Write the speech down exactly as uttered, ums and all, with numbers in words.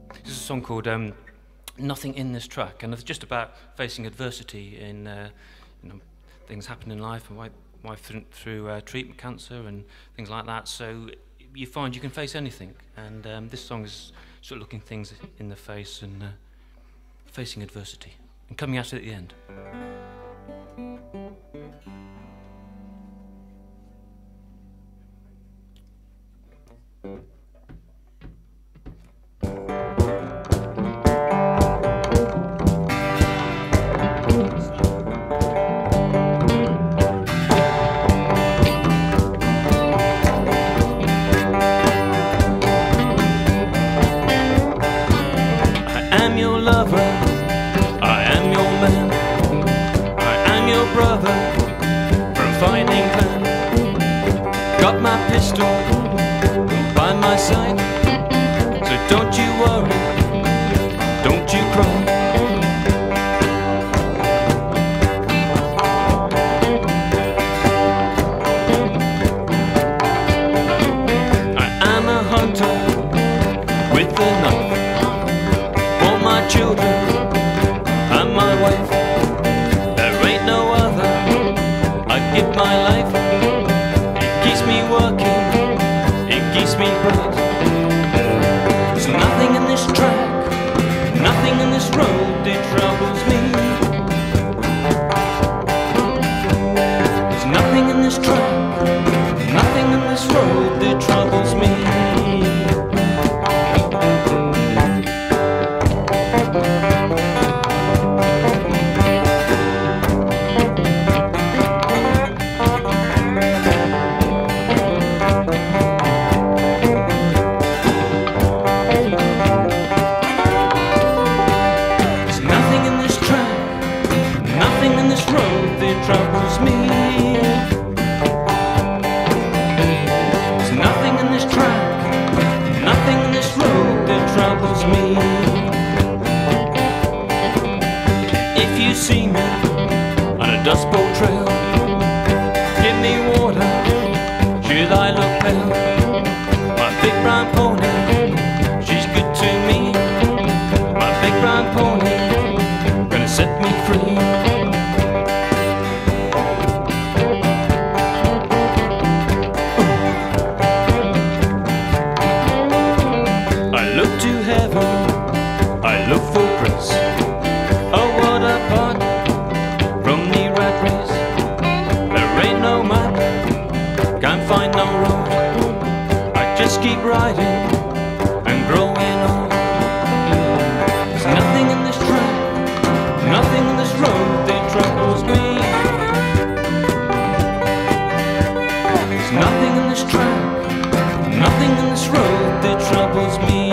This is a song called um, Nothing in This Track, and it's just about facing adversity in uh, you know, things happen in life, and wife through, through uh, treatment, cancer and things like that. So you find you can face anything, and um, this song is sort of looking things in the face and uh, facing adversity and coming out at the end. Brother from fine England, got my pistol by my side, so don't you worry, don't you cry. I am a hunter with a knife for my children and my wife. Give my life, it keeps me working, it keeps me bright. There's nothing in this track, nothing in this road that troubles me. There's nothing in this track, nothing in this road that troubles me. Troubles me. There's nothing in this track, nothing in this road that troubles me. If you see me on a Dust Bowl trail, give me water, should I look pale? My big brown pony, she's good to me. My big brown pony, gonna set me free. I look for grace. Oh, what apart from the rat race. There ain't no map, can't find no road. I just keep riding and growing old. There's nothing in this track, nothing in this road that troubles me. There's nothing in this track, nothing in this road that troubles me.